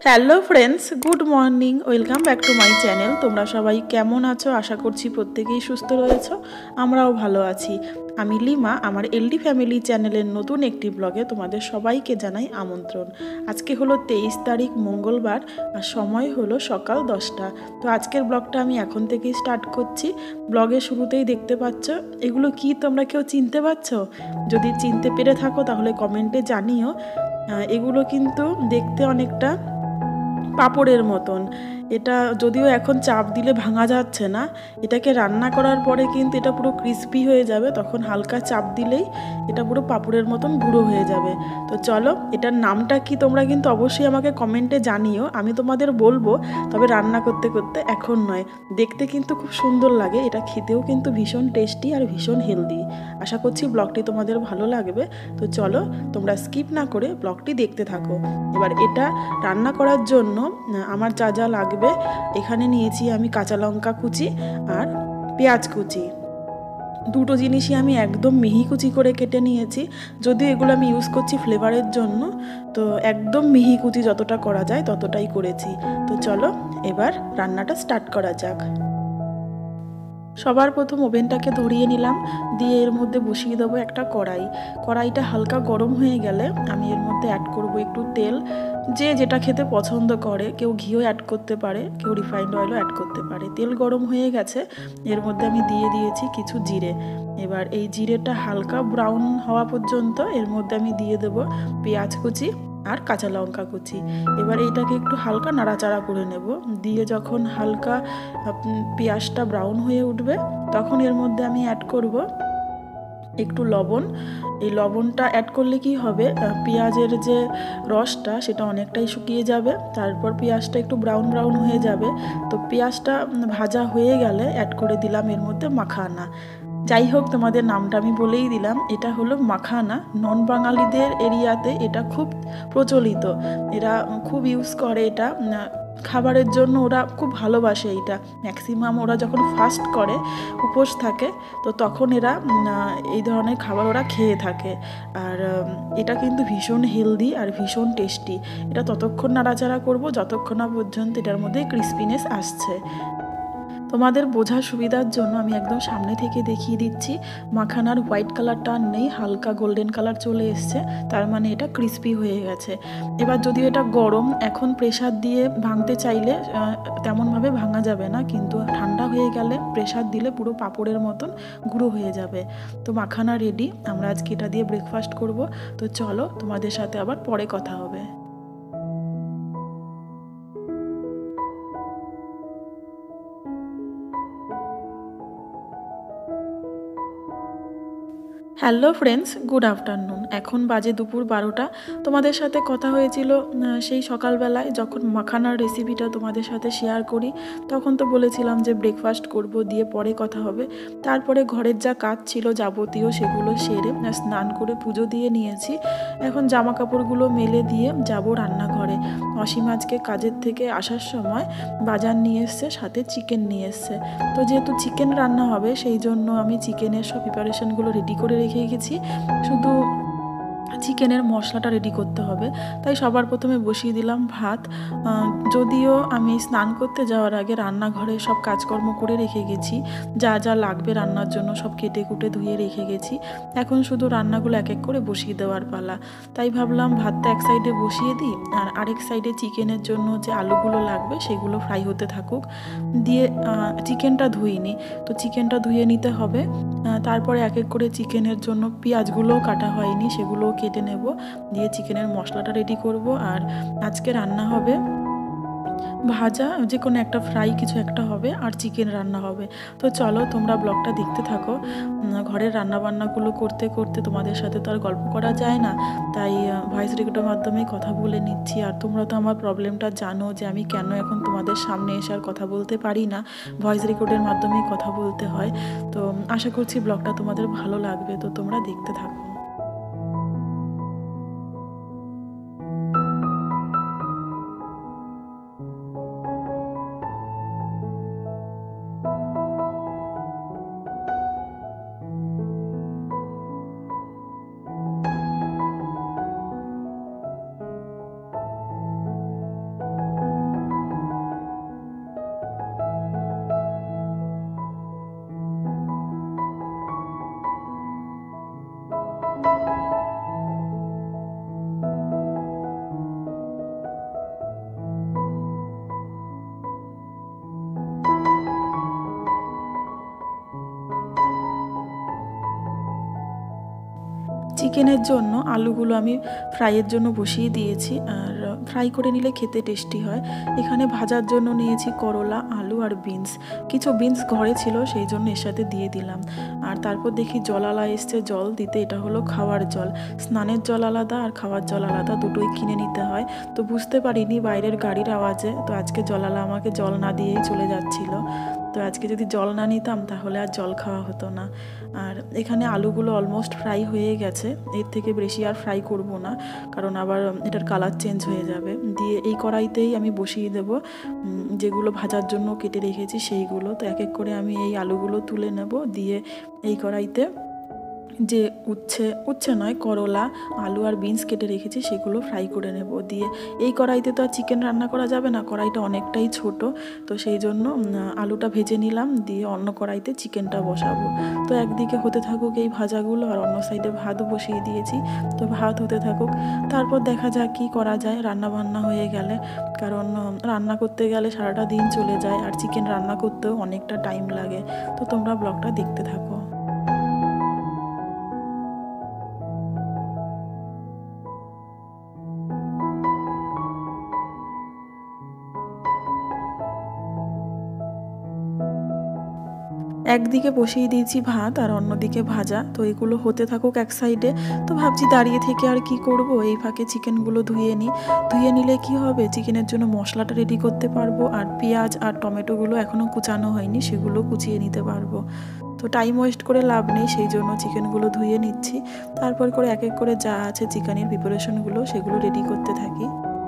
Hello friends, good morning. Welcome back to my channel. তোমরা সবাই কেমন আছো? আশা করছি প্রত্যেকেই সুস্থ রয়েছো। আমরাও ভালো আছি। আমি লিমা, আমার এলডি ফ্যামিলি চ্যানেলের নতুন একটি ব্লগে তোমাদের সবাইকে জানাই আমন্ত্রণ। আজকে হলো 23 তারিখ মঙ্গলবার, আর সময় হলো সকাল 10টা। তো আজকের ব্লগটা আমি এখন থেকেই স্টার্ট করছি। ব্লগের শুরুতেই দেখতে পাচ্ছ এগুলো কি, তোমরা কেউ চিনতে পারছো? যদি চিনতে পেরে থাকো তাহলে কমেন্টে জানিও। এগুলো কিন্তু দেখতে অনেকটা পাপড়ের মতন। এটা যদিও এখন চাপ দিলে ভাঙা যাচ্ছে না, এটাকে রান্না করার পরে কিন্তু এটা পুরো ক্রিস্পি হয়ে যাবে। তখন হালকা চাপ দিলেই এটা পুরো পাপড়ের মতন গুঁড়ো হয়ে যাবে। তো চলো, এটার নামটা কি তোমরা কিন্তু অবশ্যই আমাকে কমেন্টে জানিও, আমি তোমাদের বলবো। তবে রান্না করতে করতে এখন নয়। দেখতে কিন্তু খুব সুন্দর লাগে, এটা খেতেও কিন্তু ভীষণ টেস্টি আর ভীষণ হেলদি। আশা করছি ব্লগটি তোমাদের ভালো লাগবে। তো চলো, তোমরা স্কিপ না করে ব্লগটি দেখতে থাকো। এবার এটা রান্না করার জন্য আমার যা যা লাগবে, এখানে নিয়েছি আমি কাঁচা লঙ্কা কুচি আর পেঁয়াজ কুচি। দুটো জিনিসই আমি একদম মিহি কুচি করে কেটে নিয়েছি। যদিও এগুলো আমি ইউজ করছি ফ্লেভারের জন্য, তো একদম মিহি কুচি যতটা করা যায় ততটাই করেছি। তো চলো এবার রান্নাটা স্টার্ট করা যাক। সবার প্রথম ওভেনটাকে ধরিয়ে নিলাম, দিয়ে এর মধ্যে বসিয়ে দেবো একটা কড়াই। কড়াইটা হালকা গরম হয়ে গেলে আমি এর মধ্যে অ্যাড করব একটু তেল। যে যেটা খেতে পছন্দ করে, কেউ ঘিও অ্যাড করতে পারে, কেউ রিফাইন্ড অয়েলও অ্যাড করতে পারে। তেল গরম হয়ে গেছে, এর মধ্যে আমি দিয়ে দিয়েছি কিছু জিরে। এবার এই জিরেটা হালকা ব্রাউন হওয়া পর্যন্ত এর মধ্যে আমি দিয়ে দেবো পেঁয়াজ কুচি আর কাঁচা লঙ্কা কুচি। এবার এইটাকে একটু হালকা নাড়াচাড়া করে নেব। দিয়ে যখন হালকা পেঁয়াজটা ব্রাউন হয়ে উঠবে, তখন এর মধ্যে আমি অ্যাড করব একটু লবণ। এই লবণটা অ্যাড করলে কি হবে, পেঁয়াজের যে রসটা সেটা অনেকটাই শুকিয়ে যাবে। তারপর পেঁয়াজটা একটু ব্রাউন ব্রাউন হয়ে যাবে। তো পেঁয়াজটা ভাজা হয়ে গেলে অ্যাড করে দিলাম এর মধ্যে মাখানা। যাই হোক, তোমাদের নামটা আমি বলেই দিলাম, এটা হলো মাখানা। নন বাঙালিদের এরিয়াতে এটা খুব প্রচলিত, এরা খুব ইউজ করে এটা খাবারের জন্য। ওরা খুব ভালোবাসে এটা। ম্যাক্সিমাম ওরা যখন ফাস্ট করে, উপোস থাকে, তো তখন এরা এই ধরনের খাবার ওরা খেয়ে থাকে। আর এটা কিন্তু ভীষণ হেলদি আর ভীষণ টেস্টি। এটা ততক্ষণ নাড়াচাড়া করব যতক্ষণ না পর্যন্ত এটার মধ্যে ক্রিস্পিনেস আসছে। তোমাদের বোঝার সুবিধার জন্য আমি একদম সামনে থেকে দেখিয়ে দিচ্ছি। মাখানার হোয়াইট কালারটা নেই, হালকা গোল্ডেন কালার চলে এসছে, তার মানে এটা ক্রিস্পি হয়ে গেছে। এবার যদিও এটা গরম, এখন প্রেসার দিয়ে ভাঙতে চাইলে তেমনভাবে ভাঙা যাবে না, কিন্তু ঠান্ডা হয়ে গেলে প্রেসার দিলে পুরো পাঁপড়ের মতন গুঁড়ো হয়ে যাবে। তো মাখানা রেডি, আমরা আজকে এটা দিয়ে ব্রেকফাস্ট করব। তো চলো, তোমাদের সাথে আবার পরে কথা হবে। Hello friends, good afternoon. এখন বাজে দুপুর 12টা। তোমাদের সাথে কথা হয়েছিল সেই সকালবেলায়, যখন মাখানার রেসিপিটা তোমাদের সাথে শেয়ার করি। তখন তো বলেছিলাম যে ব্রেকফাস্ট করব, দিয়ে পরে কথা হবে। তারপরে ঘরের যা কাজ ছিল যাবতীয়, সেগুলো সেরে স্নান করে পুজো দিয়ে নিয়েছি। এখন জামা কাপড়গুলো মেলে দিয়ে যাব রান্নাঘরে। অসীম আজকে কাজের থেকে আসার সময় বাজার নিয়ে এসছে, সাথে চিকেন নিয়ে এসছে। তো যেহেতু চিকেন রান্না হবে, সেই জন্য আমি চিকেনের সব প্রিপারেশনগুলো রেডি করে রেখে গেছি। শুধু চিকেনের মশলাটা রেডি করতে হবে। তাই সবার প্রথমে বসিয়ে দিলাম ভাত। যদিও আমি স্নান করতে যাওয়ার আগে রান্নাঘরে সব কাজকর্ম করে রেখে গেছি, যা যা লাগবে রান্নার জন্য সব কেটে কুটে ধুয়ে রেখে গেছি। এখন শুধু রান্নাগুলো এক এক করে বসিয়ে দেওয়ার পালা। তাই ভাবলাম ভাতটা এক সাইডে বসিয়ে দিই, আর আরেক সাইডে চিকেনের জন্য যে আলুগুলো লাগবে সেগুলো ফ্রাই হতে থাকুক। দিয়ে চিকেনটা ধুইনি, তো চিকেনটা ধুয়ে নিতে হবে। তারপরে এক এক করে চিকেনের জন্য পেঁয়াজগুলোও কাটা হয়নি, সেগুলোও কেটে নেব। দিয়ে চিকেনের মশলাটা রেডি করব। আর আজকে রান্না হবে ভাজা, যে কোনো একটা ফ্রাই কিছু একটা হবে, আর চিকেন রান্না হবে। তো চলো, তোমরা ব্লগটা দেখতে থাকো। ঘরের রান্নাবান্নাগুলো করতে করতে তোমাদের সাথে তো আর গল্প করা যায় না, তাই ভয়েস রেকর্ডের মাধ্যমে কথা বলে নিচ্ছি। আর তোমরা তো আমার প্রবলেমটা জানো, যে আমি কেন এখন তোমাদের সামনে এসে আর কথা বলতে পারি না, ভয়েস রেকর্ডের মাধ্যমেই কথা বলতে হয়। তো আশা করছি ব্লগটা তোমাদের ভালো লাগবে, তো তোমরা দেখতে থাকো। চিকেনের জন্য আলুগুলো আমি ফ্রাইয়ের জন্য বসিয়ে দিয়েছি, আর ফ্রাই করে নিলে খেতে টেস্টি হয়। এখানে ভাজার জন্য নিয়েছি করলা, আলু আর বিনস। কিছু বিনস ঘরে ছিল, সেই জন্য এর সাথে দিয়ে দিলাম। আর তারপর দেখি জলালা এসছে জল দিতে। এটা হলো খাওয়ার জল। স্নানের জল আলাদা আর খাওয়ার জল আলাদা, দুটোই কিনে নিতে হয়। তো বুঝতে পারিনি বাইরের গাড়ির আওয়াজে, তো আজকে জলালা আমাকে জল না দিয়েই চলে যাচ্ছিল। তো আজকে যদি জল না নিতাম তাহলে আর জল খাওয়া হতো না। আর এখানে আলুগুলো অলমোস্ট ফ্রাই হয়ে গেছে, এর থেকে বেশি আর ফ্রাই করব না, কারণ আবার এটার কালার চেঞ্জ হয়ে যাবে। দিয়ে এই কড়াইতেই আমি বসিয়ে দেব যেগুলো ভাজার জন্য কেটে রেখেছি সেইগুলো। তো এক এক করে আমি এই আলুগুলো তুলে নেব, দিয়ে এই কড়াইতে যে উচ্ছে নয়, করলা, আলু আর বিনস কেটে রেখেছি সেগুলো ফ্রাই করে নেব। দিয়ে এই কড়াইতে তো আর চিকেন রান্না করা যাবে না, কড়াইটা অনেকটাই ছোট। তো সেই জন্য আলুটা ভেজে নিলাম, দিয়ে অন্য কড়াইতে চিকেনটা বসাবো। তো একদিকে হতে থাকুক এই ভাজাগুলো, আর অন্য সাইডে ভাত বসিয়ে দিয়েছি। তো ভাত হতে থাকুক, তারপর দেখা যাক কী করা যায় রান্না বান্না হয়ে গেলে। কারণ রান্না করতে গেলে সারাটা দিন চলে যায়, আর চিকেন রান্না করতেও অনেকটা টাইম লাগে। তো তোমরা ব্লগটা দেখতে থাকো। একদিকে বসিয়ে দিয়েছি ভাত আর অন্যদিকে ভাজা। তো এগুলো হতে থাকুক এক সাইডে। তো ভাবছি দাঁড়িয়ে থেকে আর কি করব, এই ফাঁকে চিকেনগুলো ধুয়ে নিই। ধুয়ে নিলে কি হবে, চিকেনের জন্য মশলাটা রেডি করতে পারবো, আর পেঁয়াজ আর টমেটোগুলো এখনও কুচানো হয়নি, সেগুলো কুচিয়ে নিতে পারবো। তো টাইম ওয়েস্ট করে লাভ নেই, সেই জন্য চিকেনগুলো ধুয়ে নিচ্ছি। তারপর করে এক এক করে যা আছে চিকেনের প্রিপারেশনগুলো সেগুলো রেডি করতে থাকি।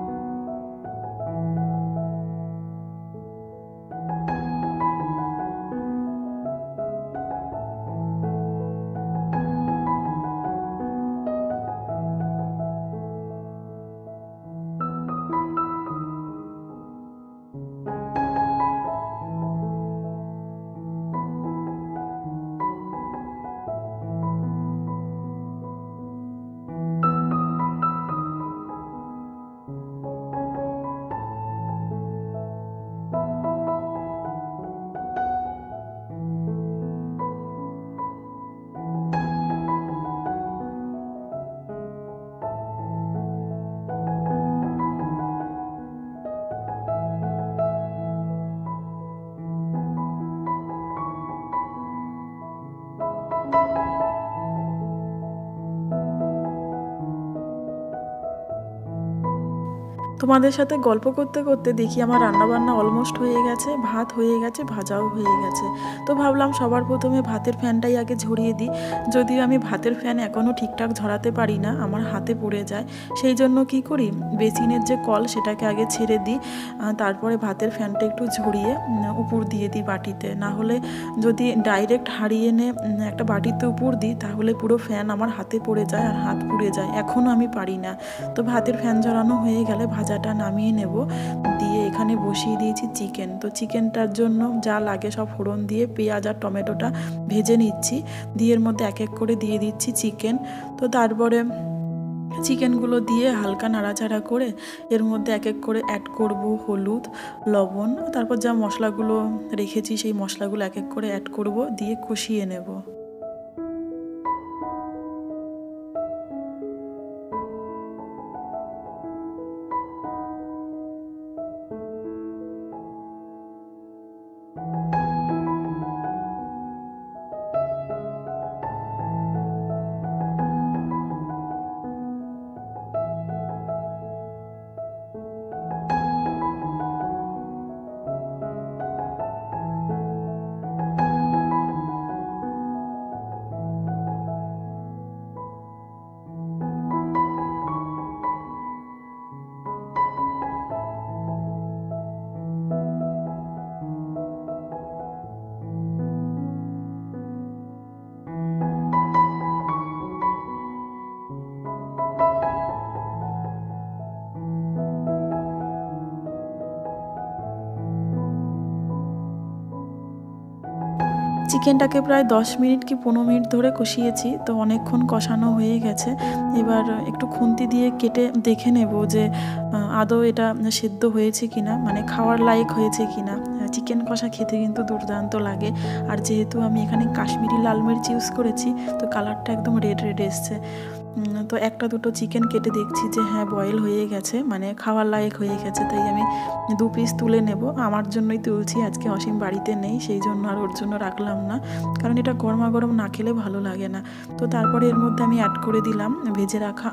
তোমাদের সাথে গল্প করতে করতে দেখি আমার রান্নাবান্না অলমোস্ট হয়ে গেছে, ভাত হয়ে গেছে, ভাজাও হয়ে গেছে। তো ভাবলাম সবার প্রথমে ভাতের ফ্যানটাই আগে ঝরিয়ে দিই। যদিও আমি ভাতের ফ্যান এখনও ঠিকঠাক ঝরাতে পারি না, আমার হাতে পড়ে যায়। সেই জন্য কি করি, বেসিনের যে কল সেটাকে আগে ছেড়ে দিই, তারপরে ভাতের ফ্যানটা একটু ঝরিয়ে উপর দিয়ে দিই বাটিতে। না হলে যদি ডাইরেক্ট হারিয়ে এনে একটা বাটিতে উপর দিই তাহলে পুরো ফ্যান আমার হাতে পড়ে যায় আর হাত পুড়ে যায়, এখনও আমি পারি না। তো ভাতের ফ্যান ঝরানো হয়ে গেলে ভাজাটা নামিয়ে নেব। দিয়ে এখানে বসিয়ে দিয়েছি চিকেন। তো চিকেনটার জন্য যা লাগে সব ফোড়ন দিয়ে পেঁয়াজ আর টমেটোটা ভেজে নিচ্ছি, দিয়ে এর মধ্যে এক এক করে দিয়ে দিচ্ছি চিকেন। তো তারপরে চিকেনগুলো দিয়ে হালকা নাড়াচাড়া করে এর মধ্যে এক এক করে অ্যাড করব হলুদ, লবণ, তারপর যা মশলাগুলো রেখেছি সেই মশলাগুলো এক এক করে অ্যাড করব, দিয়ে কষিয়ে নেব। চিকেনটাকে প্রায় 10 মিনিট কি 15 মিনিট ধরে কষিয়েছি। তো অনেকক্ষণ কষানো হয়ে গেছে। এবার একটু খুন্তি দিয়ে কেটে দেখে নেব যে আদৌ এটা সেদ্ধ হয়েছে কিনা, মানে খাওয়ার লায়ক হয়েছে কিনা। চিকেন কষা খেতে কিন্তু দুর্দান্ত লাগে। আর যেহেতু আমি এখানে কাশ্মীরি লাল মির্চ ইউজ করেছি, তো কালারটা একদম রেড রেড এসছে। তো একটা দুটো চিকেন কেটে দেখছি যে হ্যাঁ বয়েল হয়ে গেছে, মানে খাওয়ার লায়ক হয়ে গেছে, তাই আমি 2 পিস তুলে নেব। আমার জন্যই তুলছি, আজকে অসীম বাড়িতে নেই, সেই জন্য আর ওর জন্য রাখলাম না, কারণ এটা গরমা গরম না খেলে ভালো লাগে না। তো তারপরে এর মধ্যে আমি অ্যাড করে দিলাম ভেজে রাখা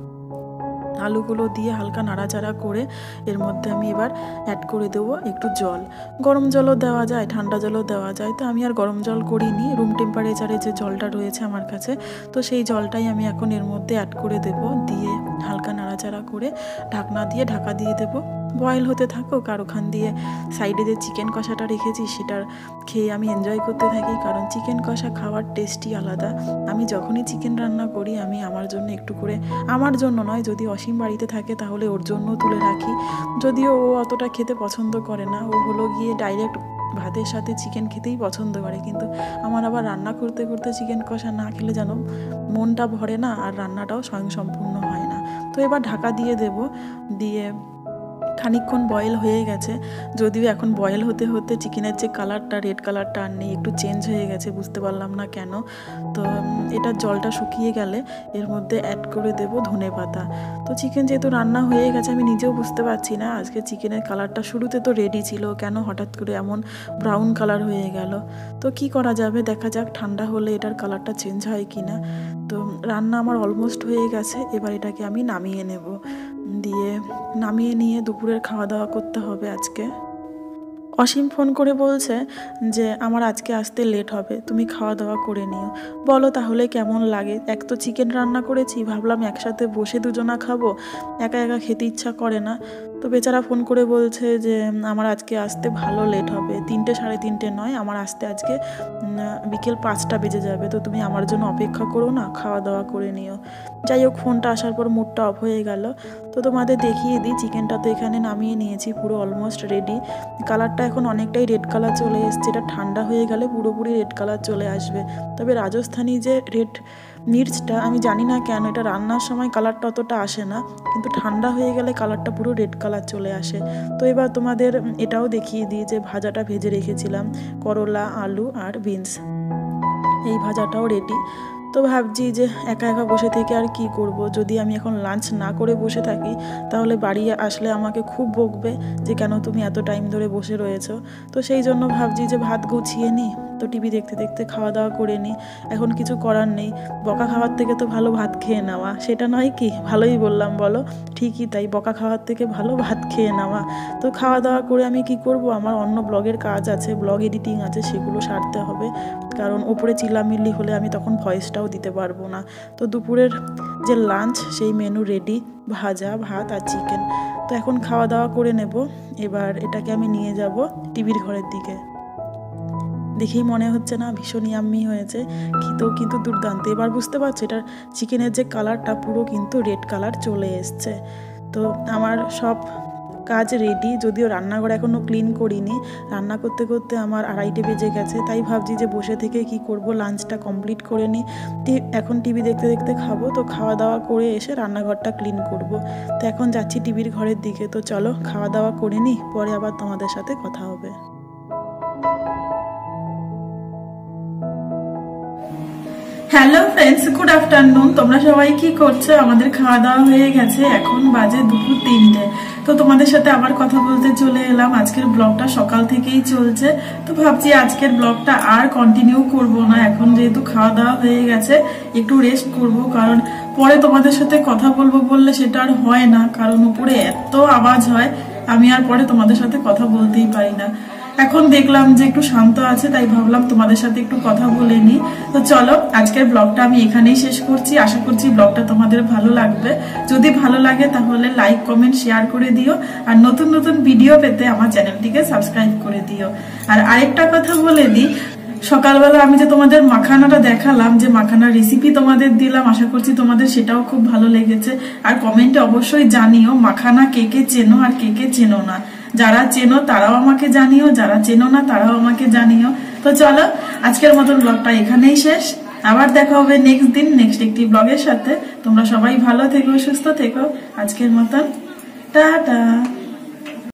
আলুগুলো দিয়ে হালকা নাড়াচাড়া করে এর মধ্যে আমি এবার অ্যাড করে দেবো একটু জল। গরম জলও দেওয়া যায়, ঠান্ডা জলও দেওয়া যায়, তো আমি আর গরম জল করিনি, রুম টেম্পারেচারে যে জলটা রয়েছে আমার কাছে, তো সেই জলটাই আমি এখন এর মধ্যে অ্যাড করে দেব। দিয়ে হালকা নাড়াচাড়া করে ঢাকনা দিয়ে ঢাকা দিয়ে দেবো, বয়েল হতে থাকুক। আর ওখান দিয়ে সাইডে যে চিকেন কষাটা রেখেছি সেটার খেয়ে আমি এনজয় করতে থাকি, কারণ চিকেন কষা খাওয়ার টেস্টই আলাদা। আমি যখনই চিকেন রান্না করি আমি আমার জন্য একটু করে, আমার জন্য নয়, যদি অসীম বাড়িতে থাকে তাহলে ওর জন্য তুলে রাখি, যদিও ও অতটা খেতে পছন্দ করে না, ও হলো গিয়ে ডাইরেক্ট ভাতের সাথে চিকেন খেতেই পছন্দ করে। কিন্তু আমার আবার রান্না করতে করতে চিকেন কষা না খেলে যেন মনটা ভরে না, আর রান্নাটাও স্বয়ংসম্পূর্ণ হয় না। তো এবার ঢাকা দিয়ে দেব, দিয়ে খানিকক্ষণ বয়েল হয়ে গেছে, যদিও এখন বয়েল হতে হতে চিকেনের যে কালারটা, রেড কালারটা আর নেই, একটু চেঞ্জ হয়ে গেছে, বুঝতে পারলাম না কেন। তো এটা জলটা শুকিয়ে গেলে এর মধ্যে অ্যাড করে দেব ধনেপাতা। তো চিকেন যেহেতু রান্না হয়ে গেছে, আমি নিজেও বুঝতে পারছি না আজকে চিকেনের কালারটা শুরুতে তো রেডি ছিল, কেন হঠাৎ করে এমন ব্রাউন কালার হয়ে গেল। তো কি করা যাবে, দেখা যাক ঠান্ডা হলে এটার কালারটা চেঞ্জ হয় কি না। তো রান্না আমার অলমোস্ট হয়ে গেছে, এবার এটাকে আমি নামিয়ে নেব। দিয়ে নামিয়ে নিয়ে দুপুরের খাওয়া দাওয়া করতে হবে আজকে। অসীম ফোন করে বলছে যে আমার আজকে আসতে লেট হবে, তুমি খাওয়া দাওয়া করে নিও। বলো তাহলে কেমন লাগে, এক তো চিকেন রান্না করেছি, ভাবলাম একসাথে বসে দুজনা খাবো, একা একা খেতে ইচ্ছা করে না। তো বেচারা ফোন করে বলছে যে আমার আজকে আসতে ভালো লেট হবে, 3টে 3:30 নয়, আমার আসতে আজকে বিকেল 5টা বেজে যাবে, তো তুমি আমার জন্য অপেক্ষা করো না, খাওয়া দাওয়া করে নিও। যাই হোক, ফোনটা আসার পর মুডটা অফ হয়ে গেল। তো তোমাদের দেখিয়ে দিই, চিকেনটা তো এখানে নামিয়ে নিয়েছি, পুরো অলমোস্ট রেডি। কালারটা এখন অনেকটাই রেড কালার চলে এসছে, এটা ঠান্ডা হয়ে গেলে পুরোপুরি রেড কালার চলে আসবে। তবে রাজস্থানি যে রেড মির্চটা, আমি জানি না কেন এটা রান্নার সময় কালারটা অতটা আসে না, কিন্তু ঠান্ডা হয়ে গেলে কালারটা পুরো রেড কালার চলে আসে। তো এবার তোমাদের এটাও দেখিয়ে দিই যে ভাজাটা ভেজে রেখেছিলাম, করলা, আলু আর বিনস, এই ভাজাটাও রেডি। তো ভাবছি যে একা একা বসে থেকে আর কি করব, যদি আমি এখন লাঞ্চ না করে বসে থাকি তাহলে বাড়ি আসলে আমাকে খুব বকবে যে কেন তুমি এত টাইম ধরে বসে রয়েছো। তো সেই জন্য ভাবছি যে ভাত গুছিয়ে নিই, তো টিভি দেখতে দেখতে খাওয়া দাওয়া করে নিই। এখন কিছু করার নেই, বকা খাওয়ার থেকে তো ভালো ভাত খেয়ে নেওয়া, সেটা নয় কি? ভালোই বললাম বলো? ঠিকই তাই, বকা খাওয়ার থেকে ভালো ভাত খেয়ে নেওয়া। তো খাওয়া দাওয়া করে আমি কি করব, আমার অন্য ব্লগের কাজ আছে, ব্লগ এডিটিং আছে, সেগুলো সারতে হবে, কারণ ওপরে চিল্লামিল্লি হলে আমি তখন ভয়েসটাও দিতে পারবো না। তো দুপুরের যে লাঞ্চ সেই মেনু রেডি, ভাজা, ভাত আর চিকেন। তো এখন খাওয়া দাওয়া করে নেব, এবার এটাকে আমি নিয়ে যাব টিভির ঘরের দিকে। দেখেই মনে হচ্ছে না ভীষণ ইয়াম্মি হয়েছে, খেতেও কিন্তু দুর্দান্ত। এবার বুঝতে পারছো এটার চিকেনের যে কালারটা পুরো কিন্তু রেড কালার চলে এসছে। তো আমার সব কাজ রেডি, যদিও রান্নাঘর এখনও ক্লিন করিনি, রান্না করতে করতে আমার 2:30 বেজে গেছে। তাই ভাবছি যে বসে থেকে কি করব, লাঞ্চটা কমপ্লিট করে নিই, এখন টিভি দেখতে দেখতে খাবো। তো খাওয়া দাওয়া করে এসে রান্নাঘরটা ক্লিন করব। তো এখন যাচ্ছি টিভির ঘরের দিকে। তো চলো খাওয়া দাওয়া করে নিই, পরে আবার তোমাদের সাথে কথা হবে। Hello friends, good afternoon. তোমরা সবাই কি করছো? আমাদের খাওয়া দাওয়া হয়ে গেছে, এখন বাজে দুপুর 3টে। তো তোমাদের সাথে আবার কথা বলতে চলে এলাম। আজকের ব্লগটা সকাল থেকেই চলছে, তো ভাবছি আজকের ব্লগটা আর কন্টিনিউ করব না, এখন যেহেতু খাওয়া দাওয়া হয়ে গেছে একটু রেস্ট করব, কারণ পরে তোমাদের সাথে কথা বলবো বললে সেটা আর হয় না, কারণ উপরে এত আওয়াজ হয়, আমি আর পরে তোমাদের সাথে কথা বলতেই পারি না। এখন দেখলাম যে একটু শান্ত আছে, তাই ভাবলাম তোমাদের সাথে একটু কথা বলে নি। তো চলো আজকের ব্লগটা আমি এখানেই শেষ করছি। আশা করছি ব্লগটা তোমাদের ভালো লাগবে। যদি ভালো লাগে তাহলে লাইক, কমেন্ট, শেয়ার করে দিও, আর নতুন নতুন ভিডিও পেতে আমার চ্যানেলটিকে সাবস্ক্রাইব করে দিও। আর আরেকটা কথা বলে দিই, সকালবেলা আমি যে তোমাদের মাখানাটা দেখালাম, যে মাখানার রেসিপি তোমাদের দিলাম, আশা করছি তোমাদের সেটাও খুব ভালো লেগেছে। আর কমেন্টে অবশ্যই জানিও মাখানা কে কে চেনো আর কে কে চেনো না। যারা চেনো তারাও আমাকে জানিও, যারা চেনো না তারাও আমাকে জানিও। তো চলো আজকের মতন ব্লগটা এখানেই শেষ, আবার দেখা হবে নেক্সট দিন নেক্সট একটি ব্লগের সাথে। তোমরা সবাই ভালো থেকো, সুস্থ থেকো। আজকের মতন টাটা।